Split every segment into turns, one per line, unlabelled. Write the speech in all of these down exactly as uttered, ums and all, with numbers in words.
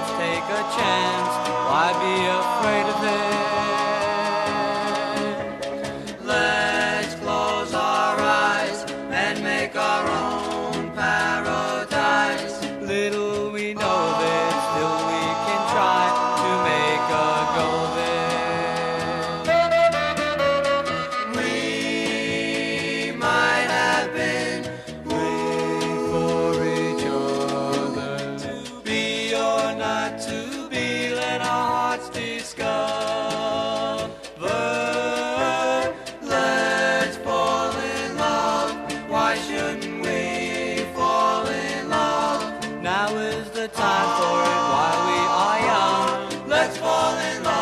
Let's take a chance. Why be afraid of it? Let's close our eyes and make our own paradise. Little we know of it, still we can try to make a go of it. We might have been waiting for each other, to be or not to be, let our hearts discover. Let's fall in love. Why shouldn't we fall in love? Now is the time for it while we are young. Let's fall in love.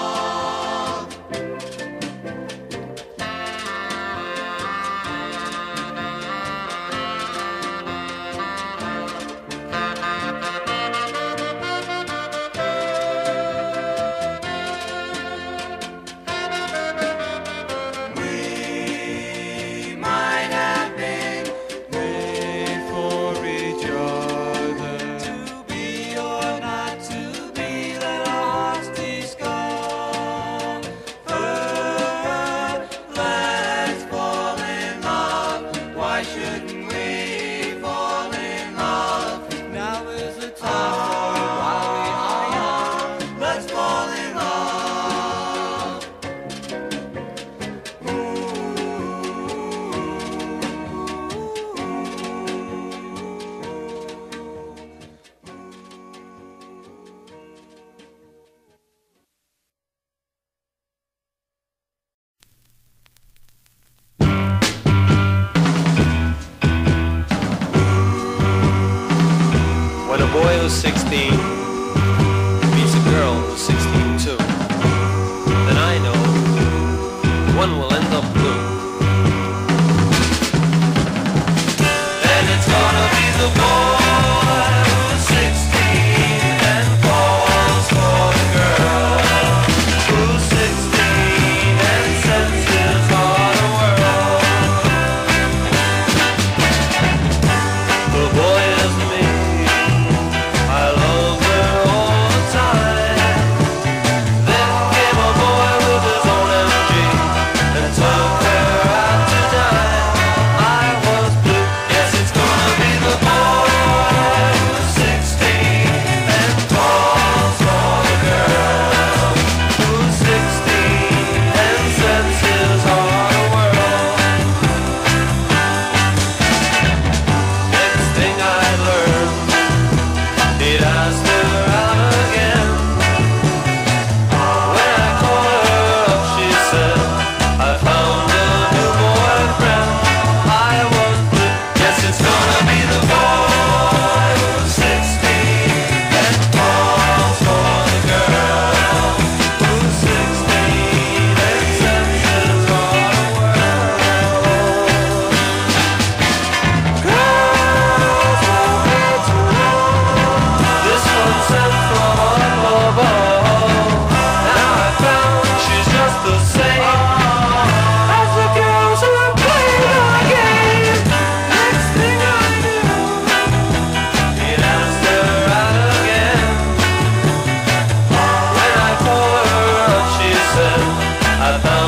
We might have been waiting for each other, to be or not to be, let our hearts discover. Let's fall in love. Why shouldn't we fall in love? Now is the time for it while we are young. Let's fall in love.
When a boy who's sixteen meets a girl who's sixteen too, then I know one will end up blue. And it's gonna be the boy who's sixteen and falls for the girl who's sixteen and sets his heart a whirl. The boy is me. I love her all the time. Then came a boy with his own M G and took her out to dine. I was blue. Yes, it's gonna be the boy who's sixteen and falls for the girl who's sixteen and sets his heart a whirl. Next thing I learned, he'd asked her out again. When I called her up, she said, I found a new boyfriend. I was blue. Yes, it's gonna be the boy who's sixteen and falls for the girl who's sixteen and sets his heart a whirl. Girls were made to love. This one sent from up above. Now I found she's just the same as the girls who play the game. Next thing I knew, he'd asked her out again. When I called her up, she said, I found